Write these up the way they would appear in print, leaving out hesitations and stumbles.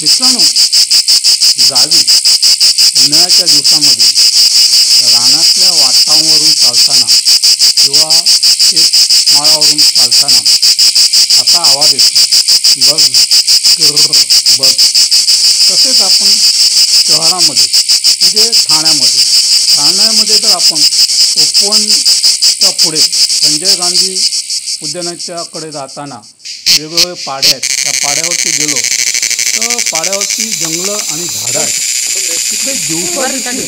मित्रांनो, जावी उन्हाळ्याच्या दिवसामध्ये रानातल्या वाटांवरून चालताना किंवा शेतमाळावरून चालताना असा आवाज येतो, बघ किर्र बघ. तसेच आपण शहरामध्ये म्हणजे ठाण्यामध्ये तर आपण उपवनच्या पुढे संजय गांधी उद्यानाच्याकडे जाताना वेगवेगळे पाडे आहेत. त्या पाड्यावरती गेलो तर पाड्यावरती जंगलं आणि झाडं आहेत. तिकडे दिवसा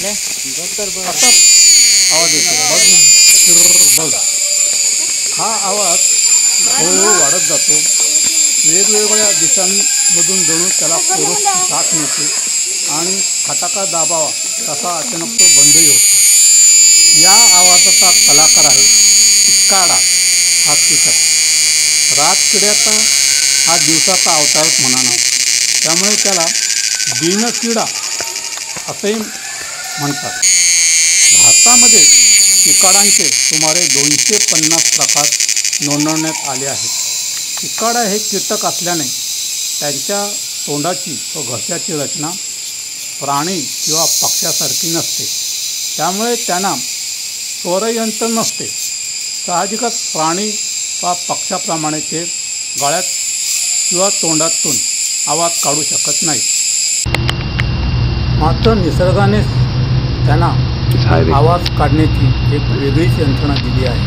असा आवाज येतो, बघ किर्र बघ. हा आवाज हळूहळू वाढत जातो. वेगवेगळ्या दिशांमधून जणू त्याला पुरुष साथ मिळते आणि फटाका दाबावा तसा अचानक तो बंदही होतो. या आवाजाचा कलाकार आहे चिक्काडा हा कीटक. रातकिड्याचा हा दिवसाचा अवतारच म्हणाना, त्यामुळे त्याला दिनकिडा असेही म्हणतात. भारतामध्ये चिकाडांचे सुमारे 250 प्रकार नोंदवण्यात आले आहेत. चिकाडा हे कीटक असल्याने त्यांच्या तोंडाची व घशाची रचना प्राणी किंवा पक्ष्यासारखी नसते, त्यामुळे त्यांना स्वरयंत्र नसते. साहजिकच प्राणी वा पक्ष्याप्रमाणे ते गळ्यात किंवा तोंडातून आवाज काढू शकत नाहीत. मात्र निसर्गानेच त्यांना आवाज काढण्याची एक वेगळीच यंत्रणा दिली आहे.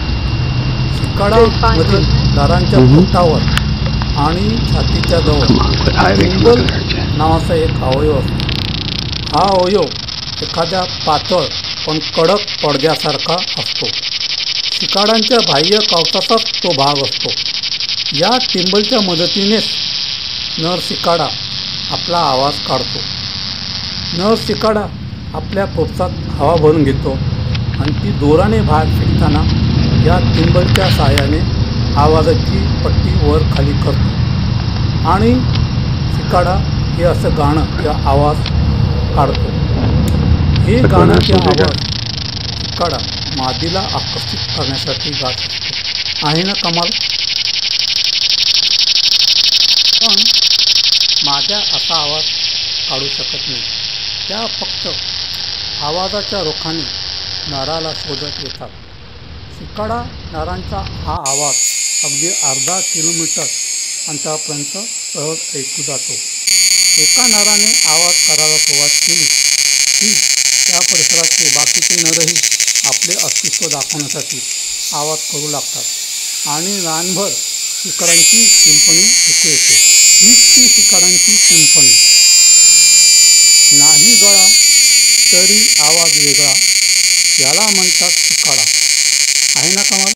चिकाडामधील दारांच्या पोटावर आणि छातीच्या जवळ टिंबल नावाचा एक अवयव असतो. हा अवयव एखाद्या पातळ पण कडक पडद्यासारखा असतो. चिकाडांच्या बाह्य कवचाचाच तो भाग असतो. या टिंबलच्या मदतीनेच नर चिकाडा आपला आवाज काढतो. नर चिकाडा आपल्या पोपसात हवा भरून घेतो आणि ती जोराने बाहेर फेकताना या टिंबलच्या साहाय्याने आवाजाची पट्टी वर खाली करतो आणि चिकाडा हे असं गाणं किंवा आवाज काढतो. हे गाणं किंवा आवाज चिकाडा मादीला आकर्षित करण्यासाठी गात असतो. आहे ना कमाल? पण माद्या असा आवाज काढू शकत नाही. त्या फक्त आवाजाच्या रोखाने नराला शोधत येतात. चिकाडा नरांचा हा आवाज अगदी अर्धा किलोमीटर अंतरापर्यंत सहज ऐकू जातो. एका नराने आवाज करायला सुरुवात केली की त्या परिसरातले बाकीचे नरही आपले अस्तित्व दाखवण्यासाठी आवाज करू लागतात आणि रानभर चिकाडांची चिंपणी ऐकू येते. हीच ती चिकाडांची चिंपणी. नाही गळा तरी आवाज वेगळा, याला म्हणतात चिकाडा. आहे ना कमाल?